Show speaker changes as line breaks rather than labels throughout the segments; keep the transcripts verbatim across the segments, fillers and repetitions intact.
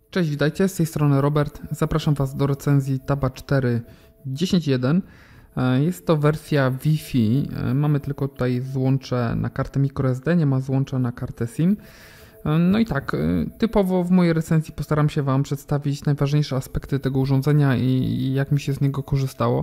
Cześć, witajcie, z tej strony Robert. Zapraszam Was do recenzji Taba cztery dziesięć jeden. Jest to wersja Wi-Fi. Mamy tylko tutaj złącze na kartę microSD, nie ma złącza na kartę SIM. No i tak, typowo w mojej recenzji postaram się Wam przedstawić najważniejsze aspekty tego urządzenia i jak mi się z niego korzystało.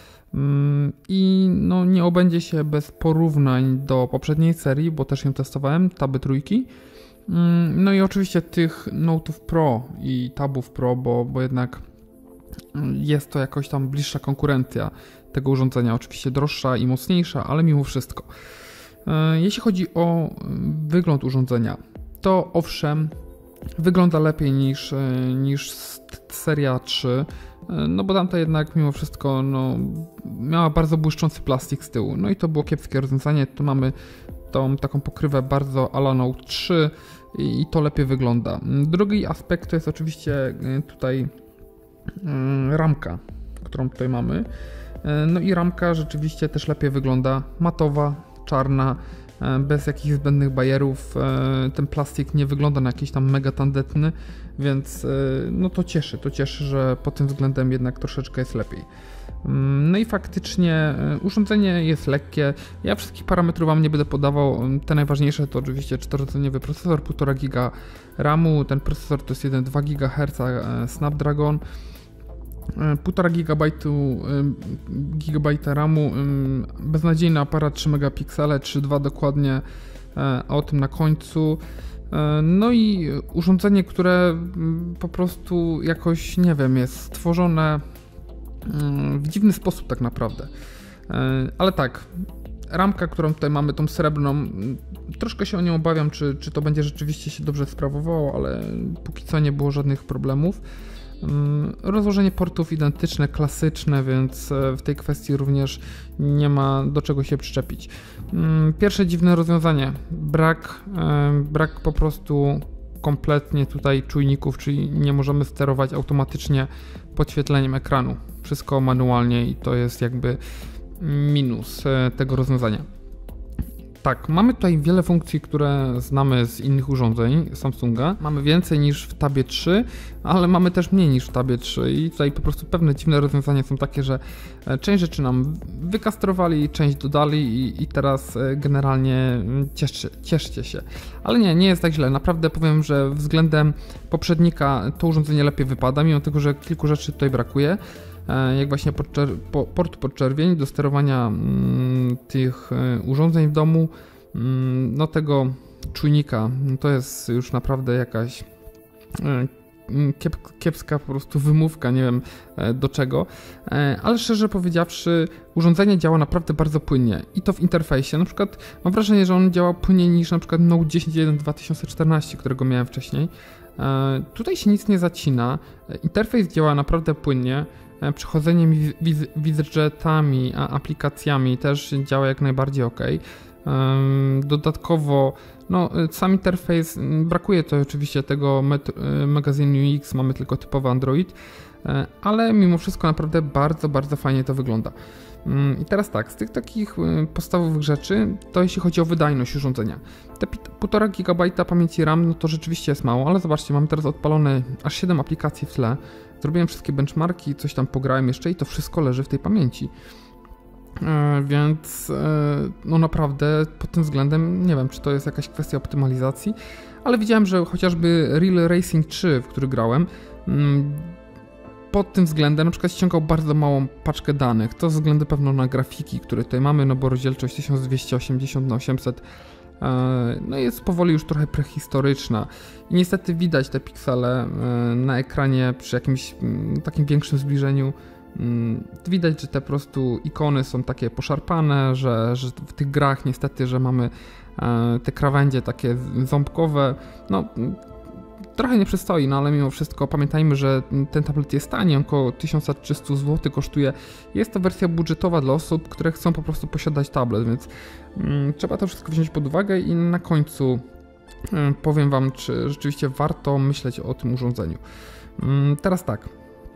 I no nie obędzie się bez porównań do poprzedniej serii, bo też ją testowałem, Taby trójki. No i oczywiście tych Note'ów Pro i Tabów Pro, bo, bo jednak jest to jakoś tam bliższa konkurencja tego urządzenia, oczywiście droższa i mocniejsza, ale mimo wszystko. Jeśli chodzi o wygląd urządzenia, to owszem, wygląda lepiej niż, niż seria trzy, no bo tamta jednak mimo wszystko no, miała bardzo błyszczący plastik z tyłu, no i to było kiepskie rozwiązanie. Tu mamy tą taką pokrywę bardzo a la Note trzy i to lepiej wygląda. Drugi aspekt to jest oczywiście tutaj ramka, którą tutaj mamy. No i ramka rzeczywiście też lepiej wygląda, matowa, czarna, bez jakichś zbędnych bajerów. Ten plastik nie wygląda na jakiś tam mega tandetny, więc no to cieszy, to cieszy, że pod tym względem jednak troszeczkę jest lepiej. No i faktycznie urządzenie jest lekkie. Ja wszystkich parametrów Wam nie będę podawał. Te najważniejsze to oczywiście czterorodzeniowy procesor, półtora giga ramu. Ten procesor to jest jeden przecinek dwa gigaherca Snapdragon. półtora gigabajta ramu, beznadziejny aparat trzy megapiksele, trzy przecinek dwa dokładnie, a o tym na końcu. No i urządzenie, które po prostu jakoś, nie wiem, jest stworzone w dziwny sposób tak naprawdę. Ale tak, ramka, którą tutaj mamy, tą srebrną, troszkę się o nią obawiam, czy, czy to będzie rzeczywiście się dobrze sprawowało, ale póki co nie było żadnych problemów. Rozłożenie portów identyczne, klasyczne, więc w tej kwestii również nie ma do czego się przyczepić. Pierwsze dziwne rozwiązanie, brak, brak po prostu kompletnie tutaj czujników, czyli nie możemy sterować automatycznie podświetleniem ekranu. Wszystko manualnie i to jest jakby minus tego rozwiązania. Tak, mamy tutaj wiele funkcji, które znamy z innych urządzeń Samsunga. Mamy więcej niż w Tabie trzy, ale mamy też mniej niż w Tabie trzy i tutaj po prostu pewne dziwne rozwiązania są takie, że część rzeczy nam wykastrowali, część dodali i, i teraz generalnie cieszy, cieszcie się. Ale nie, nie jest tak źle. Naprawdę powiem, że względem poprzednika to urządzenie lepiej wypada, mimo tego, że kilku rzeczy tutaj brakuje. Jak właśnie podczer- po, port podczerwieni do sterowania mm, tych y, urządzeń w domu, mm, no tego czujnika, to jest już naprawdę jakaś y, kiep, kiepska po prostu wymówka, nie wiem y, do czego, y, ale szczerze powiedziawszy urządzenie działa naprawdę bardzo płynnie i to w interfejsie, na przykład mam wrażenie, że on działa płynniej niż na przykład Note dziesięć jeden dwa tysiące czternaście, którego miałem wcześniej. Y, tutaj się nic nie zacina, interfejs działa naprawdę płynnie. Przechodzenie wiz- widgetami, a aplikacjami też działa jak najbardziej ok. Dodatkowo no, sam interfejs, brakuje to oczywiście tego met- magazynu U X, mamy tylko typowy Android, ale mimo wszystko naprawdę bardzo, bardzo fajnie to wygląda. I teraz tak, z tych takich podstawowych rzeczy, to jeśli chodzi o wydajność urządzenia. Te półtora gigabajta pamięci RAM, no to rzeczywiście jest mało, ale zobaczcie, mam teraz odpalone aż siedem aplikacji w tle. Zrobiłem wszystkie benchmarki, coś tam pograłem jeszcze i to wszystko leży w tej pamięci. E, więc e, no naprawdę pod tym względem nie wiem, czy to jest jakaś kwestia optymalizacji, ale widziałem, że chociażby Real Racing trzy, w który grałem, mm, pod tym względem na przykład ściągał bardzo małą paczkę danych. To ze względu pewno na grafiki, które tutaj mamy, no bo rozdzielczość tysiąc dwieście osiemdziesiąt na osiemset no jest powoli już trochę prehistoryczna i niestety widać te piksele na ekranie przy jakimś takim większym zbliżeniu. Widać, że te po prostu ikony są takie poszarpane, że, że w tych grach niestety, że mamy te krawędzie takie ząbkowe. No trochę nie przystoi, no ale mimo wszystko pamiętajmy, że ten tablet jest tani, około tysiąc trzysta złotych kosztuje. Jest to wersja budżetowa dla osób, które chcą po prostu posiadać tablet, więc mm, trzeba to wszystko wziąć pod uwagę i na końcu mm, powiem Wam, czy rzeczywiście warto myśleć o tym urządzeniu. Mm, teraz tak,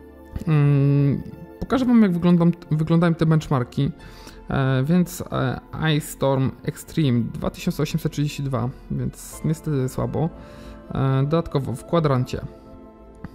mm, pokażę Wam, jak wyglądam, wyglądają te benchmarki, e, więc e, Ice Storm Extreme dwa tysiące osiemset trzydzieści dwa, więc niestety słabo. Dodatkowo w kwadrancie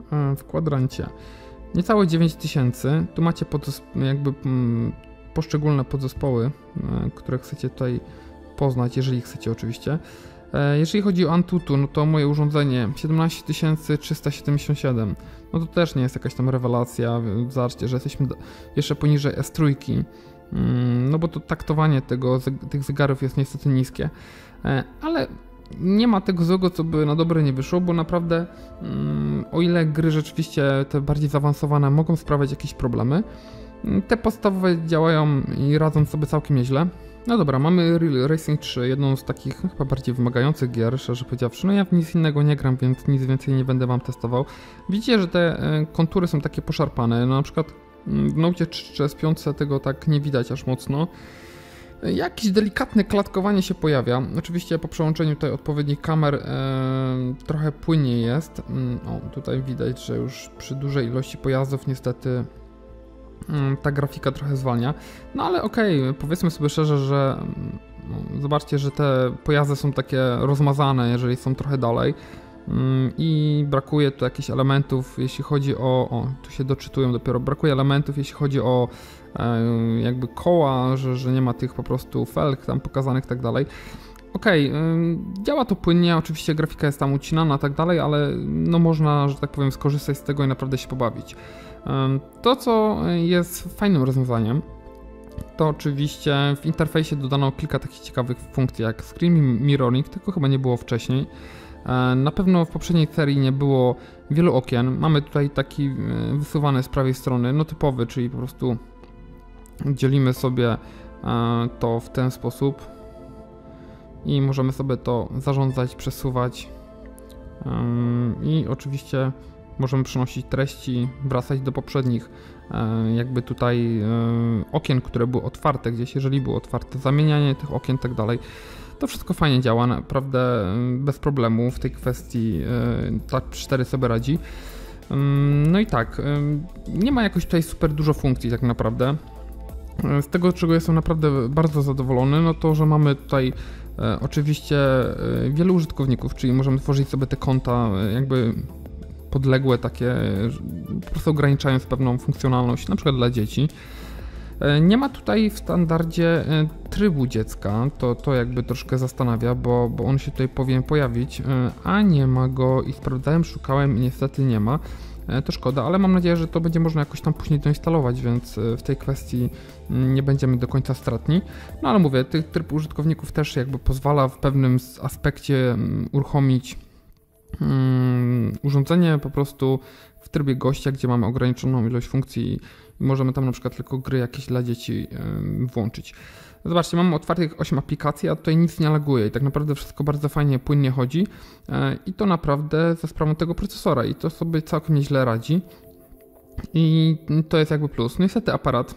w kwadrancie. Niecałe dziewięć tysięcy. Tu macie podzesp- jakby mm, poszczególne podzespoły, które chcecie tutaj poznać, jeżeli chcecie oczywiście. Jeżeli chodzi o Antutu, no to moje urządzenie siedemnaście tysięcy trzysta siedemdziesiąt siedem. No to też nie jest jakaś tam rewelacja. Zobaczcie, że jesteśmy jeszcze poniżej S trzy. No bo to taktowanie tego, tych zegarów jest niestety niskie. Ale nie ma tego złego, co by na dobre nie wyszło, bo naprawdę o ile gry rzeczywiście te bardziej zaawansowane mogą sprawiać jakieś problemy, te podstawowe działają i radzą sobie całkiem nieźle. No dobra, mamy Real Racing trzy, jedną z takich chyba bardziej wymagających gier, szczerze powiedziawszy. No ja w nic innego nie gram, więc nic więcej nie będę wam testował. Widzicie, że te kontury są takie poszarpane, no na przykład w Note trzy S pięć tego tak nie widać aż mocno. Jakieś delikatne klatkowanie się pojawia. Oczywiście po przełączeniu tutaj odpowiednich kamer e, trochę płynniej jest. O, tutaj widać, że już przy dużej ilości pojazdów niestety ta grafika trochę zwalnia. No ale okej, okay, powiedzmy sobie szczerze, że no, zobaczcie, że te pojazdy są takie rozmazane, jeżeli są trochę dalej. I brakuje tu jakichś elementów, jeśli chodzi o, o, tu się doczytują dopiero, brakuje elementów, jeśli chodzi o e, jakby koła, że, że nie ma tych po prostu felg tam pokazanych i tak dalej. Okej, okay, działa to płynnie, oczywiście grafika jest tam ucinana i tak dalej, ale no można, że tak powiem, skorzystać z tego i naprawdę się pobawić. To, co jest fajnym rozwiązaniem, to oczywiście w interfejsie dodano kilka takich ciekawych funkcji jak screen mirroring, tego chyba nie było wcześniej. Na pewno w poprzedniej serii nie było wielu okien. Mamy tutaj taki wysuwany z prawej strony, no typowy, czyli po prostu dzielimy sobie to w ten sposób i możemy sobie to zarządzać, przesuwać i oczywiście możemy przenosić treści, wracać do poprzednich jakby tutaj okien, które były otwarte gdzieś, jeżeli były otwarte, zamienianie tych okien i tak dalej. To wszystko fajnie działa, naprawdę bez problemu w tej kwestii Touch cztery sobie radzi. No i tak, nie ma jakoś tutaj super dużo funkcji tak naprawdę. Z tego, czego jestem naprawdę bardzo zadowolony, no to, że mamy tutaj oczywiście wielu użytkowników, czyli możemy tworzyć sobie te konta jakby podległe takie, po prostu ograniczając pewną funkcjonalność, na przykład dla dzieci. Nie ma tutaj w standardzie trybu dziecka, to, to jakby troszkę zastanawia, bo, bo on się tutaj powinien pojawić, a nie ma go i sprawdzałem, szukałem i niestety nie ma. To szkoda, ale mam nadzieję, że to będzie można jakoś tam później doinstalować, więc w tej kwestii nie będziemy do końca stratni. No ale mówię, tych tryb użytkowników też jakby pozwala w pewnym aspekcie uruchomić um, urządzenie po prostu w trybie gościa, gdzie mamy ograniczoną ilość funkcji i możemy tam na przykład tylko gry jakieś dla dzieci um, włączyć. Zobaczcie, mamy otwartych osiem aplikacji, a tutaj nic nie laguje i tak naprawdę wszystko bardzo fajnie, płynnie chodzi i to naprawdę za sprawą tego procesora i to sobie całkiem nieźle radzi i to jest jakby plus. Niestety aparat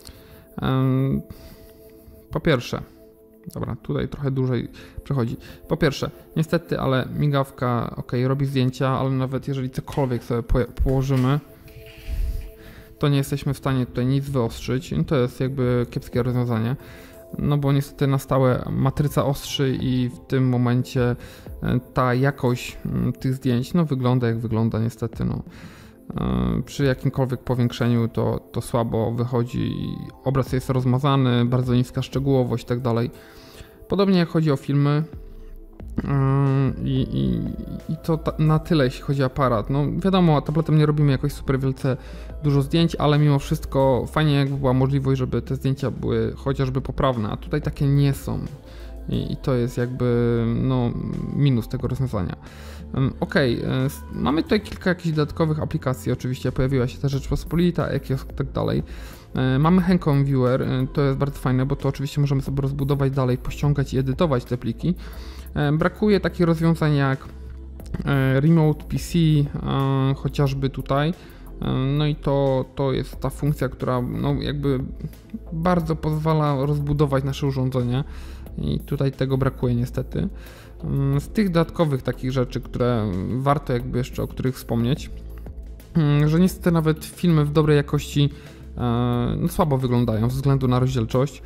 po pierwsze, dobra, tutaj trochę dłużej przechodzi. Po pierwsze, niestety, ale migawka ok, robi zdjęcia, ale nawet jeżeli cokolwiek sobie położymy, to nie jesteśmy w stanie tutaj nic wyostrzyć. To jest jakby kiepskie rozwiązanie. No bo niestety na stałe matryca ostrzy i w tym momencie ta jakość tych zdjęć no wygląda jak wygląda niestety. No. Przy jakimkolwiek powiększeniu to, to słabo wychodzi, obraz jest rozmazany, bardzo niska szczegółowość i tak dalej. Podobnie jak chodzi o filmy i, i, i to ta, na tyle jeśli chodzi o aparat. No wiadomo, tabletem nie robimy jakoś super wielce dużo zdjęć, ale mimo wszystko fajnie jakby była możliwość, żeby te zdjęcia były chociażby poprawne, a tutaj takie nie są i, i to jest jakby no, minus tego rozwiązania. Ok, mamy tutaj kilka jakichś dodatkowych aplikacji, oczywiście pojawiła się ta Rzeczpospolita, Ekiosk i tak dalej. Mamy Handcom Viewer, to jest bardzo fajne, bo to oczywiście możemy sobie rozbudować dalej, pościągać i edytować te pliki. Brakuje takich rozwiązań jak Remote P C, chociażby tutaj. No i to, to jest ta funkcja, która no jakby bardzo pozwala rozbudować nasze urządzenie i tutaj tego brakuje niestety. Z tych dodatkowych takich rzeczy, które warto jakby jeszcze o których wspomnieć, że niestety nawet filmy w dobrej jakości no, słabo wyglądają ze względu na rozdzielczość.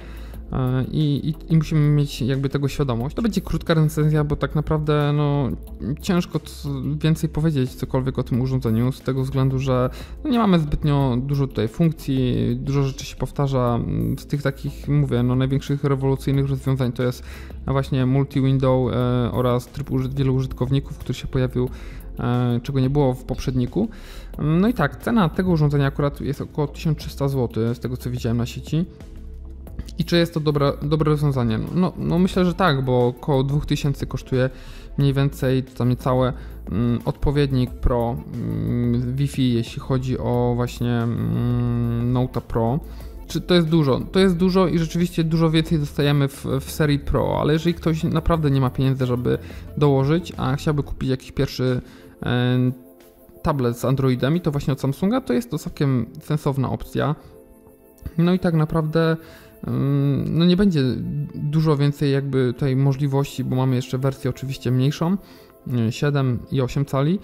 I, i, i musimy mieć jakby tego świadomość. To będzie krótka recenzja, bo tak naprawdę no, ciężko więcej powiedzieć cokolwiek o tym urządzeniu, z tego względu, że no, nie mamy zbytnio dużo tutaj funkcji, dużo rzeczy się powtarza. Z tych takich, mówię, no, największych rewolucyjnych rozwiązań to jest właśnie multi-window e, oraz tryb uży- wielu użytkowników, który się pojawił, e, czego nie było w poprzedniku. No i tak, cena tego urządzenia akurat jest około tysiąc trzysta złotych, z tego co widziałem na sieci. I czy jest to dobre, dobre rozwiązanie? No, no myślę, że tak, bo około dwa tysiące kosztuje mniej więcej tam niecałe mm, odpowiednik Pro mm, Wi-Fi, jeśli chodzi o właśnie mm, Note Pro. Czy to jest dużo? To jest dużo i rzeczywiście dużo więcej dostajemy w, w serii Pro, ale jeżeli ktoś naprawdę nie ma pieniędzy, żeby dołożyć, a chciałby kupić jakiś pierwszy e, tablet z Androidami, to właśnie od Samsunga, to jest to całkiem sensowna opcja. No i tak naprawdę no nie będzie dużo więcej jakby tutaj możliwości, bo mamy jeszcze wersję oczywiście mniejszą, siedem i osiem cali,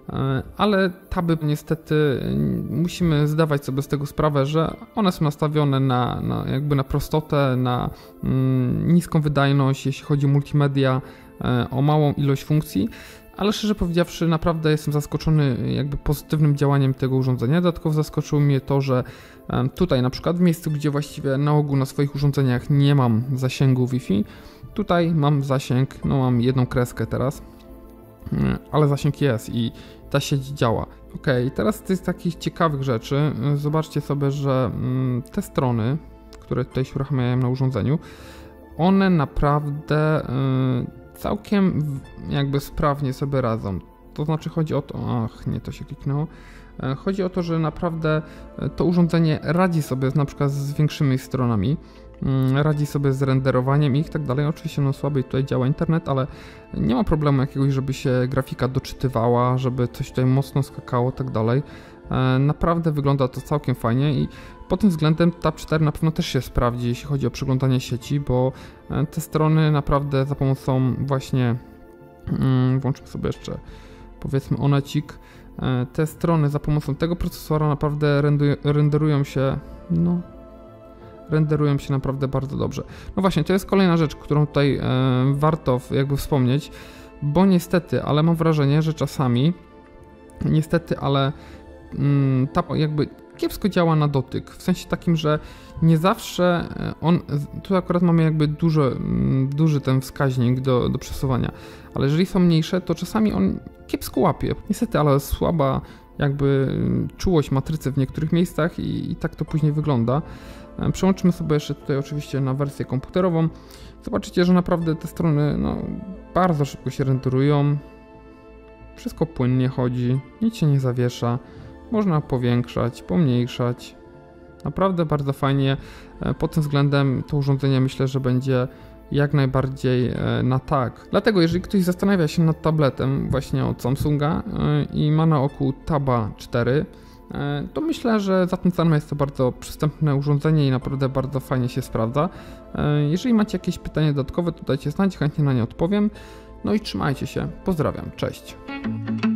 ale taby niestety musimy zdawać sobie z tego sprawę, że one są nastawione na, na jakby na prostotę, na mm, niską wydajność, jeśli chodzi o multimedia, o małą ilość funkcji. Ale szczerze powiedziawszy, naprawdę jestem zaskoczony jakby pozytywnym działaniem tego urządzenia. Dodatkowo zaskoczyło mnie to, że tutaj na przykład w miejscu, gdzie właściwie na ogół na swoich urządzeniach nie mam zasięgu Wi-Fi, tutaj mam zasięg, no mam jedną kreskę teraz, ale zasięg jest i ta sieć działa. Ok, teraz z tych takich ciekawych rzeczy, zobaczcie sobie, że te strony, które tutaj się uruchamiają na urządzeniu, one naprawdę całkiem jakby sprawnie sobie radzą. To znaczy chodzi o to, ach nie, to się kliknęło. Chodzi o to, że naprawdę to urządzenie radzi sobie z, na przykład z większymi stronami, radzi sobie z renderowaniem ich i tak dalej. Oczywiście no słabiej tutaj działa internet, ale nie ma problemu jakiegoś, żeby się grafika doczytywała, żeby coś tutaj mocno skakało i tak dalej. Naprawdę wygląda to całkiem fajnie i pod tym względem Tab cztery na pewno też się sprawdzi, jeśli chodzi o przeglądanie sieci, bo te strony naprawdę za pomocą właśnie, włączmy sobie jeszcze powiedzmy Onecik, te strony za pomocą tego procesora naprawdę renderują się, no, renderują się naprawdę bardzo dobrze. No właśnie, to jest kolejna rzecz, którą tutaj e, warto jakby wspomnieć, bo niestety, ale mam wrażenie, że czasami, niestety, ale mm, ta jakby kiepsko działa na dotyk, w sensie takim, że nie zawsze on, tu akurat mamy jakby duży, duży ten wskaźnik do, do przesuwania, ale jeżeli są mniejsze, to czasami on kiepsko łapie. Niestety, ale słaba jakby czułość matrycy w niektórych miejscach i, i tak to później wygląda. Przełączymy sobie jeszcze tutaj oczywiście na wersję komputerową. Zobaczycie, że naprawdę te strony no, bardzo szybko się renderują. Wszystko płynnie chodzi, nic się nie zawiesza. Można powiększać, pomniejszać. Naprawdę bardzo fajnie. Pod tym względem to urządzenie myślę, że będzie jak najbardziej na tak. Dlatego jeżeli ktoś zastanawia się nad tabletem właśnie od Samsunga i ma na oku Taba cztery, to myślę, że za tym cenę jest to bardzo przystępne urządzenie i naprawdę bardzo fajnie się sprawdza. Jeżeli macie jakieś pytania dodatkowe, to dajcie znać, chętnie na nie odpowiem. No i trzymajcie się. Pozdrawiam. Cześć.